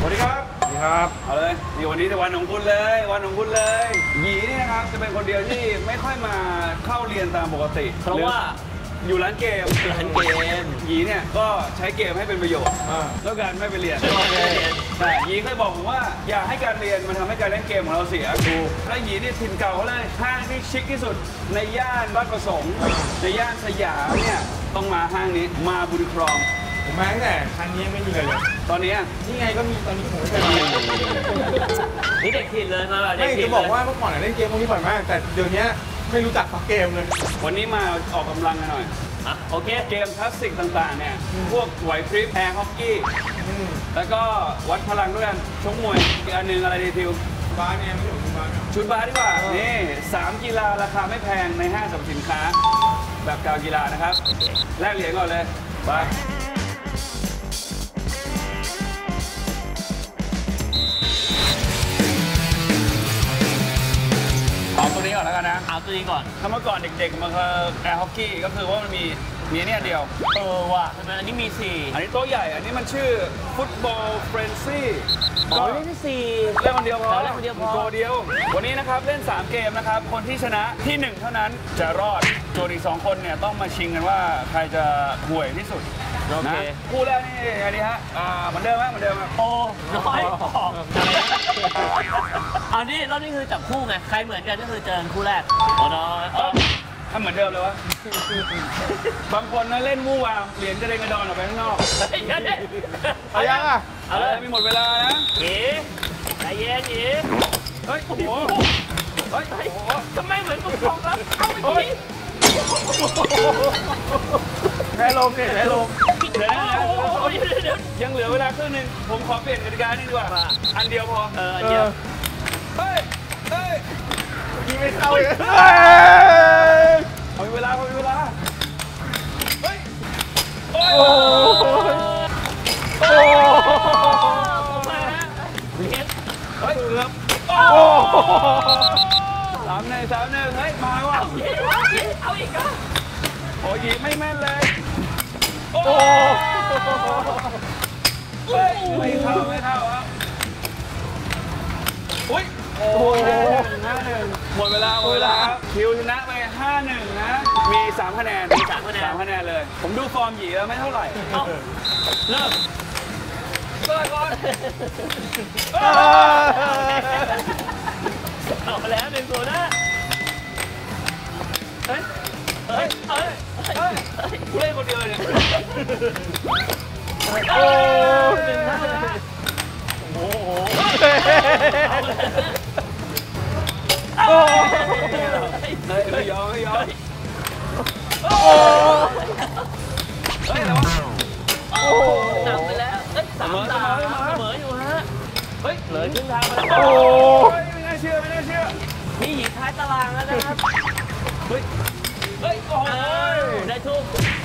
วัสดีครับสวัสดีครับเอาเลยนี่วันนี้วันของคุณเลยวันของคุณเลยหยีนี่นะครับจะเป็นคนเดียวที่ไม่ค่อยมาเข้าเรียนตามปกติเพราะว่าอยู่ร้านเกมหยีเนี่ยก็ใช้เกมให้เป็นประโยชน์แล้วการไม่ไปเรียนแต่หยีเคยบอกผมว่าอยากให้การเรียนมันทำให้การเล่นเกมของเราเสียดูแล้วหยีนี่ถิ่นเก่าเขาเลยห้างที่ชิคที่สุดในย่านบ้านประสงค์ในย่านสยามเนี่ยต้องมาห้างนี้มาบุรีครองผมมาตั้งแต่ครั้งนี้ไม่มีเลยตอนนี้นี่ไงก็มีตอนนี้ผมไม่เคยมานี่เด็กถิ่นเลยมาไม่จะบอกว่าเมื่อก่อนเล่นเกมพวกนี้บ่อยมากแต่เดี๋ยวนี้ไม่รู้จักสักเกมเลยวันนี้มาออกกำลังกันหน่อยโอเคเกมคลาสสิกต่างๆเนี่ยพวกไหวพริบแอร์ฮอกกี้แล้วก็วัดพลังด้วยกันชกมวยอีกอันนึงอะไรดีทิวบาสเนี่ยไม่ถูกชุดบาสดีกว่านี่3กีฬาราคาไม่แพงในห้างสรรพสินค้าแบบกาวกีฬานะครับแลกเหรียญก่อนเลยไปเอาตัวนี้ก่อนแล้วกันนะเอาตัวนี้ก่อนถ้าเมื่อก่อนเด็กๆมันคือแอร์ฮอกกี้ก็คือว่ามันมีเนี่ยเดียวว่ะทำไมอันนี้มี4 อันนี้โต๊ะใหญ่อันนี้มันชื่อฟุตบอลเฟรนซี่ก็เล่นที่4 เล่นคนเดียวพอตัวเดียววันนี้นะครับเล่น3เกมนะครับคนที่ชนะที่1เท่านั้นจะรอดโจทย์อีก2คนเนี่ยต้องมาชิงกันว่าใครจะห่วยที่สุดโอเคคู่แรกนี่อันนี้ฮะเหมือนเดิมไหมเหมือนเดิมครับโอ้น้อยออกอันนี้รอบนี้คือจับคู่ไงใครเหมือนกันก็คือเจอคู่แรกอ๋อน้อยถ้าเหมือนเดิมเลยวะบางคนนะเล่นมู่วามเหรียญจะเด้งกระดอนออกไปข้างนอกเอายังอ่ะเอาเลยมีหมดเวลานะหยีใจเย็นหยีเฮ้ยโอ้โหเฮ้ยโอ้โหทำไมเหมือนกุ๊กทองแล้วเข้าไปทีแพ้ลมเนี่ยแพ้ลมเดี๋ยวยังเหลือเวลาครึ่งนึงผมขอเปลี่ยนกติกาหนึ่งดีกว่าอันเดียวพออันเดียวเฮ้ยยิงไม่เข้าเลยมีเวลาเฮ้ยโอ้เฮ้ยเกือบ3-1เฮ้ยมาว่ะเอาอีกอ่ะโอ้ยไม่แม่นเลยโอ้ไม่เข้าครับอุ้ยโอ้5-1หมดเวลาคิวชนะไป5-1นะมี3คะแนนเลยผมดูฟอร์มหยีแล้วไม่เท่าไหร่เริ่มก่อนเอาแล้ว1-0นะเฮ้ยกูเล่นคนเดียวเนี่ยโอ้ไม่ยอมเฮ้ยอะไรวะหนักไปแล้วเสมออยู่ฮะเฮ้ยเลยครึ่งทางมาแล้วไม่น่าเชื่อนี่หยีท้ายตารางแล้วนะครับเฮ้ยโอ้ยได้ทุก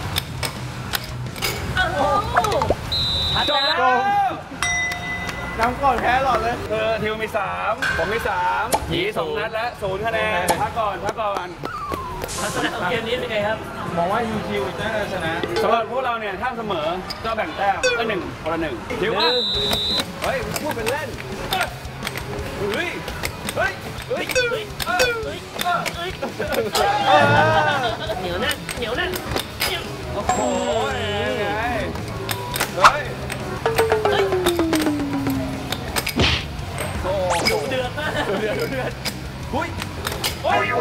จบแล้วนำก่อนแพ้หลอดเลยทิวมี3ผมมี3หยี2นัดและ0คะแนนพักก่อนลักษณะของเกมนี้เป็นไงครับมองว่าทิวน่าจะชนะสำหรับพวกเราเนี่ยถ้าเสมอก็แบ่งแต้มก็1 คนละ 1ทิวว่าเฮ้ยพูดเป็นเล่นเฮ้ยเหนียวแน่นโอ้โหไงโอ้เดือดมากหุ้ย2-1แล้ว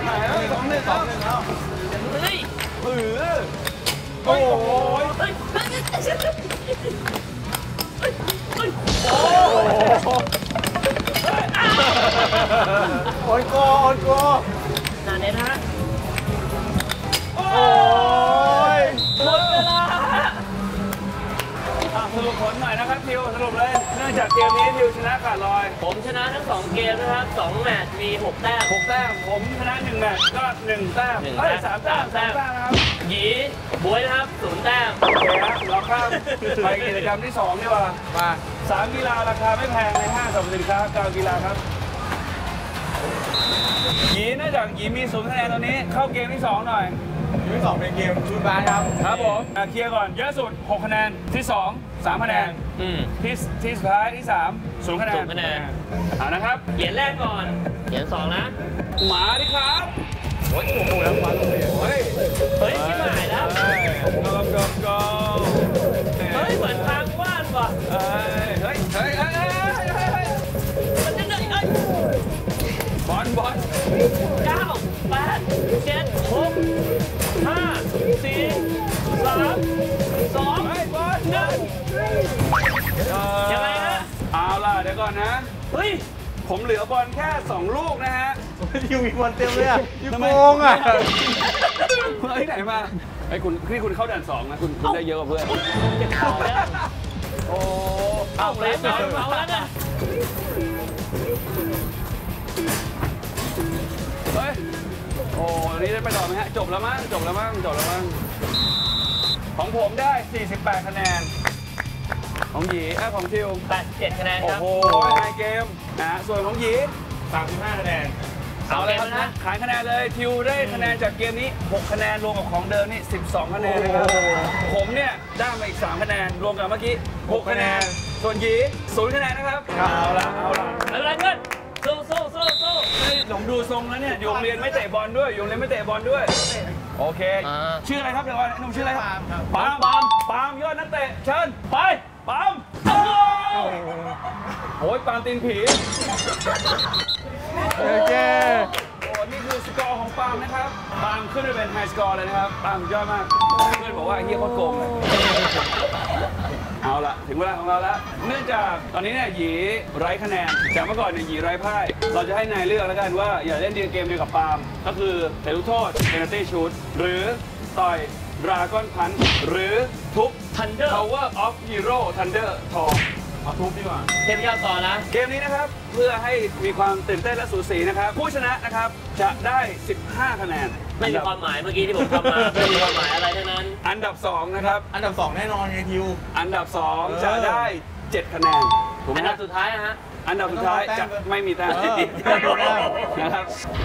โอ้ยโอนโกนาเน็ตฮะโอ้ยหมดเวลาสรุปผลหน่อยนะครับทิวสรุปเลยเนื่องจากเกมนี้ทิวชนะขาดลอยผมชนะทั้ง2เกมนะครับ2แมตช์มี6 แต้มผมชนะ1แมตช์ก็1 แต้ม3 แต้มนะครับหยีบวยนะครับ0 แต้มโอเคครับเราข้ามไปกิจกรรมที่2ดีกว่ามา3กีฬาราคาไม่แพงในห้างสรรพสินค้ากาวกีฬาครับหยีเนื่องจากหยีมี0 คะแนนตอนนี้เข้าเกมที่2หน่อยเกมที่2เป็นเกมชุดบาสครับครับผมเคลียร์ก่อนเยอะสุด6คะแนนที่2 3คะแนนที่สุดท้ายที่3 0คะแนน 0 คะแนนเอานะครับเหรียญแรกก่อนเหรียญ2นะมาดิครับโอ้โหแล้วคว้าลงเลยเฮ้ยเฮ้ยชิบหายแล้ว go เฮ้ยเหมือนทางว่านว่ะเฮ้ยมันจะได้เอ้ยบอล 9 8 7 6 5 4 3 2 เฮ้ยบอล 1ยังไงฮะเอาล่ะเดี๋ยวก่อนนะเฮ้ยผมเหลือบอลแค่2ลูกนะฮะยูมีบอลเต็มเลยอ่ะยูโกงอ่ะเฮ้ยไหนมาไอ้คุณเข้าด่าน2นะคุณได้เยอะกว่าเพื่อนจะเข้าแล้วโอ้เอาแล้วเอาแล้วนะเฮ้ยโอ้นี่ได้ไปต่อไหมฮะจบแล้วมั้งของผมได้48คะแนนของหยีของทิว 87 คะแนนคโอ้รับโหไฮเกมนะส่วนของหยี 35 คะแนนเอาเลยครับนะขายคะแนนเลยทิวได้คะแนนจากเกมนี้6คะแนนรวมกับของเดิมนี่12คะแนนนะครับผมเนี่ยได้มาอีก3คะแนนรวมกับเมื่อกี้6คะแนนส่วนหยี0คะแนนนะครับเอาละไม่เป็นไรเพื่อนสู้ผมดูทรงแล้วเนี่ยอยู่โรงเรียนไม่เตะบอลด้วยโอเคชื่ออะไรครับเดี๋ยวก่อนหนุ่มชื่ออะไรครับปาล์มยอดนักเตะเชิญไปปาล์มโอ้ยปาล์มตีนผีโอเคโอ้นี่คือสกอร์ของปาล์มนะครับปาล์มขึ้นไปเป็นไฮสกอร์เลยนะครับปาล์มยอดมากเพื่อนบอกว่าไอ้เหี้ยโคตรโกงเลยเอาละถึงเวลาของเราแล้วเนื่องจากตอนนี้เนี่ยหยีไร้คะแนนจากเมื่อก่อนเนี่ยหยีไร้พ่ายเราจะให้นายเลือกแล้วกันว่าอย่าเล่นเกมเดียวกับปาล์มก็คือเตะลูกโทษเพนัลตี้ชูตหรือต่อยดราก้อนพันหรือทุบ Thunder Power of Hero Thunder ทองเอาทุบดีกว่าเทพยอดต่อนะเกมนี้นะครับเพื่อให้มีความตื่นเต้นและสูสีนะครับผู้ชนะนะครับจะได้15คะแนนไม่มีความหมายเมื่อกี้ที่ผมทำมาไม่มีความหมายอะไรทั้งนั้นอันดับ2นะครับอันดับ2แน่นอนไงทิวอันดับ2จะได้7คะแนนถูกไหมอันคดัรับบ สุดท้ายนะฮะอันดับสุดท้ายจะไม่มีแต้มนะครับ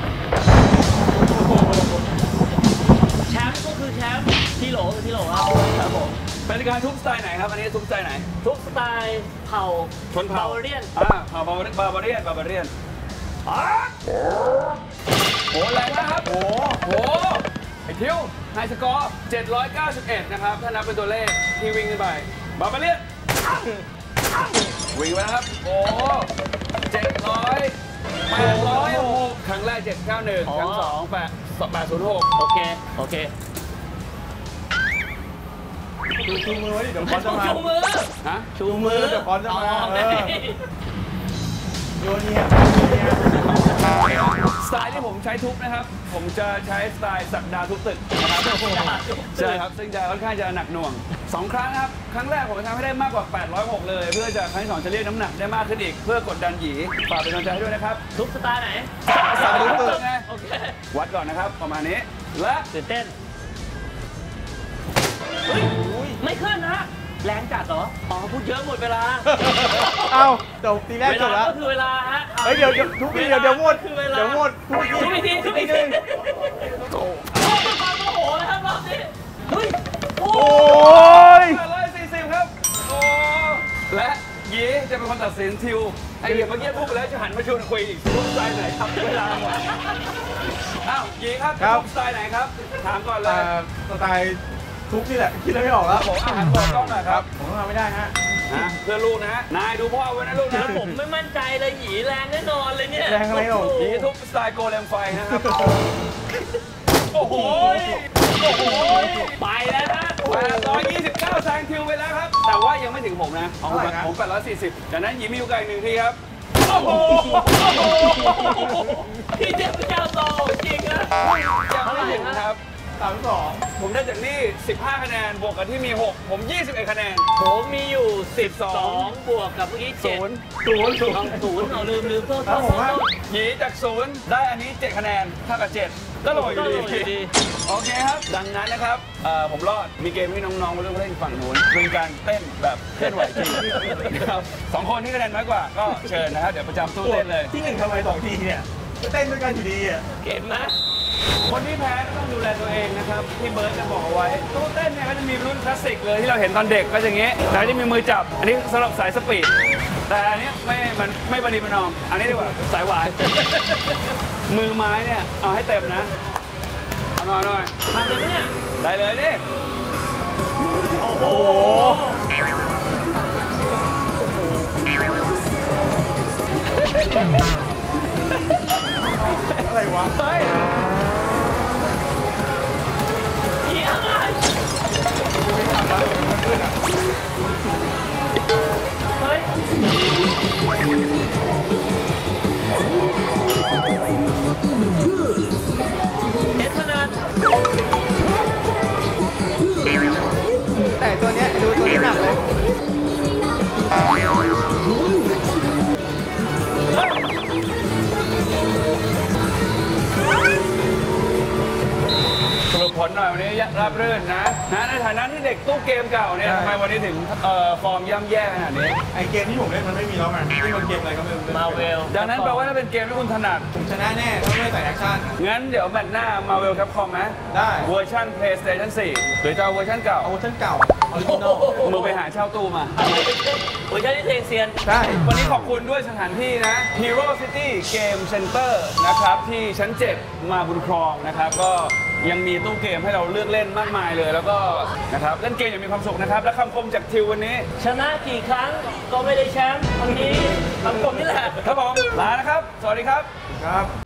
แชมป์ก็คือแชมป์ที่โหลคือที่โหลครับครับผมเป็นการทุบสไตล์ไหนครับอันนี้ทุบสไตล์ไหนทุกสไตล์เผ่าชนเผ่าบาเรียนเผ่าบาบาเรียนโหแรงมากครับโหไอ้ทิวไฮสกอร์791นะครับถ้านับเป็นตัวเลขที่วิ่งขึ้นไปบาบาเรียนวิ่งไปแล้วครับโอ้806ครั้งแรก791ครั้ง2 806 โอเคชูมือไว้ดิเดี๋ยวบอลจะมาชูมือฮะชูมือเดี๋ยวบอลจะมาโยนเนี่ยสไตล์ที่ผมใช้ทุบนะครับ ผมจะใช้สไตล์สักดาทุบตึกนะครับใช่ครับซึ่งจะค่อนข้างจะหนักหน่วง2ครั้งครับครั้งแรกผมจะทำให้ได้มากกว่า806เลยเพื่อจะครั้งที่2จะเรียกน้ำหนักได้มากขึ้นอีกเพื่อกดดันหยีฝากเป็นกำลังใจให้ด้วยนะครับทุกสไตล์ไหนสักดาทุบตึกไงโอเควัดก่อนนะครับประมาณนี้และตื่นเต้นเฮ้ยไม่ขึ้นนะแรงจัดเหรออ๋อพูดเยอะหมดเวลาเอ้าจบทีแรกจบแล้วก็คือเวลาฮะเฮ้ยเดี๋ยวทุกทีเดี๋ยวหมดคือเวลาเดี๋ยวหมดทุกทีทุกทีโอ้เป็นความโมโหนะครับรอบนี้เฮ้ยโอ้โอ้ย 840ครับโอ้และหยีจะเป็นคนตัดสินทิวไอ้เหี้ยเมื่อกี้พูดไปแล้วจะหันมาชวนคุยอีกทุบสไตล์ไหนครับเวลาหมดอ้าวหยีครับทุบสไตล์ไหนครับถามก่อนเลยสไตล์ทุกนี่แหละคิดอะไรไม่ออกแล้วผมอาหารบอกกล้องหน่อยครับผมทำไม่ได้ฮะนะเพื่อลูกนะ นายดูพ่อไว้นะลูกนะผมไม่มั่นใจเลยหยีแรงแน่นอนเลยเนี่ยแรงอะไรหรอหยีทุบสไตล์โกเลมไฟนะครับ โอ้โหไปแล้วนะ 829แซงทิวไปแล้วครับ แต่ว่ายังไม่ถึงผมนะผม840จากนั้นหยีมีอยู่ไกลหนึ่งทีครับ โอ้โหพี่เจ้าเจ้าโตจริงนะยังไม่ถึงครับ 32 ผมได้จากนี่15คะแนนบวกกับที่มี6ผม21คะแนนผมมีอยู่12บวกกับเมื่อกี้7 ศูนย์เอาลืมโทษหยีจาก0ได้อันนี้7คะแนนเท่ากับ7ก็โหลอยู่ดี โอเคครับ ดังนั้นนะครับผมรอด มีเกมที่น้องๆมาเล่นฝั่งนู้นเป็นการเต้นแบบเคลื่อนไหวจริงนะครับ2คนที่คะแนนน้อยกว่าก็เชิญนะครับ เดี๋ยวประจำตู้เต้นเลยที่1ทำไม2ทีเนี่ยเต้นด้วยกันอยู่ดีอ่ะเก็บนะคนที่แพ้ก็ต้องดูแลตัวเองนะครับที่เบิร์ดจะบอกเอาไว้ตู้เต้นเนี่ยก็จะมีรุ่นคลาสสิกเลยที่เราเห็นตอนเด็กก็อย่างเงี้ยแต่ที่มีมือจับอันนี้สำหรับสายสปีดแต่อันนี้มันไม่ประนีประนอมอันนี้ดีกว่าสายหวาน มือไม้เนี่ยเอาให้เต็มนะเอาหน่อยทำเลยเนี่ยได้เลยดิโอ้โหอะไรวะเฮ้ยเยี่ยมเลยเฮ้ยเอ็ดขนาดแต่ตัวเนี้ยดูตัวนี้หนักเลยสรุปผลหน่อยวันนี้ราบรื่นนะในฐานะที่เด็กตู้เกมเก่าเนี่ยทำไมวันนี้ถึงฟอร์มย่ำแย่ขนาดนี้ไอเกมที่ผมเล่นมันไม่มีแล้วไงที่มันเกมอะไรก็ไม่รู้มาเวลดังนั้นแปลว่าถ้าเป็นเกมที่คุณถนัดผมชนะแน่ถ้าไม่ใส่แอคชั่นงั้นเดี๋ยวแมตช์หน้ามาเวลครับคอมไหมได้เวอร์ชัน PlayStation 4 หรือจะเอาเวอร์ชันเก่าเอาเวอร์ชันเก่าออริจินอลมึงไปหาเช่าตู้มาโอ้ยเจ้าที่เพลงเซียนได้วันนี้ขอบคุณด้วยสถานที่นะ Hero City Game Center นะครับที่ชั้น 7 มาบุญครองนะครับ ก็ยังมีตู้เกมให้เราเลือกเล่นมากมายเลย แล้วก็นะครับเล่นเกมอย่างมีความสุขนะครับ และคำคมจากทิววันนี้ชนะกี่ครั้งก็ไม่ได้แชมป์วันนี้คำคมนี่แหละครับผมลานะครับ สวัสดีครับครับ